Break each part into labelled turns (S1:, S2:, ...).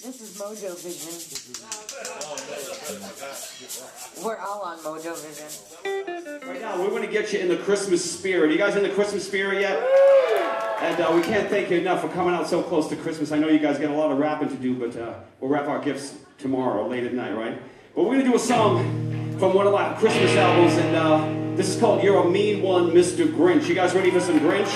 S1: This is MoeJoeVision. We're all on MoeJoeVision.
S2: Right now, we want to get you in the Christmas spirit. Are you guys in the Christmas spirit yet? And we can't thank you enough for coming out so close to Christmas. I know you guys got a lot of rapping to do, but we'll wrap our gifts tomorrow, late at night, right? But we're going to do a song from one of our Christmas albums, and this is called You're a Mean One, Mr. Grinch. You guys ready for some Grinch?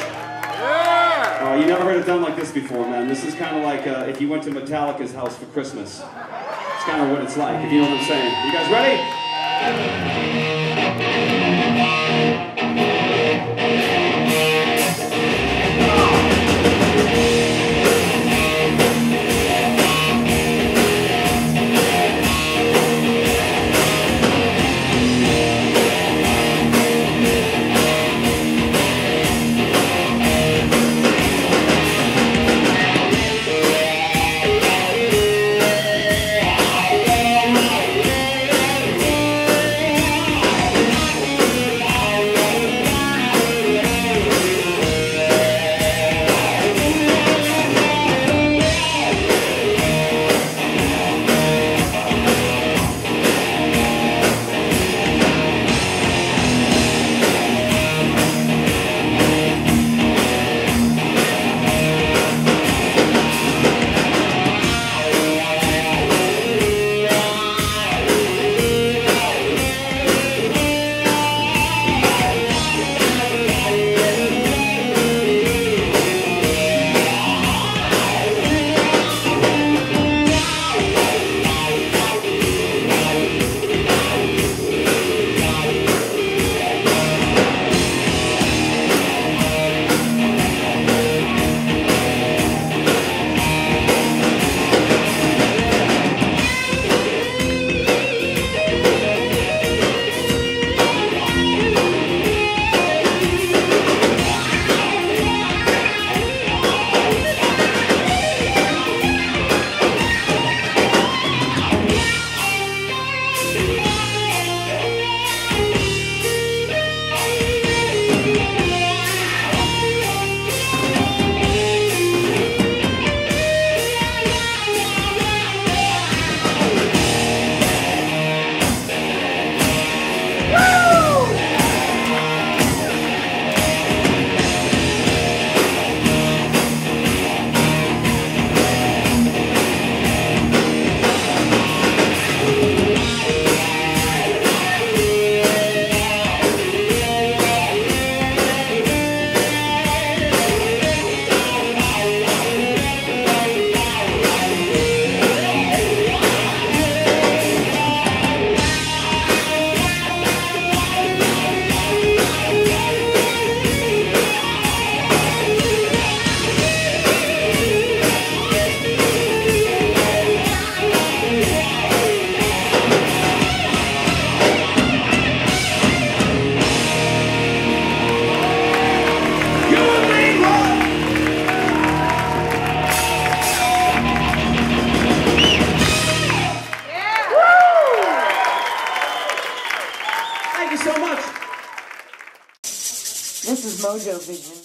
S2: Yeah! You never heard it done like this before, man. This is kind of like if you went to Metallica's house for Christmas. It's kind of what it's like, if you know what I'm saying. You guys ready?
S1: This is MoeJoeVision.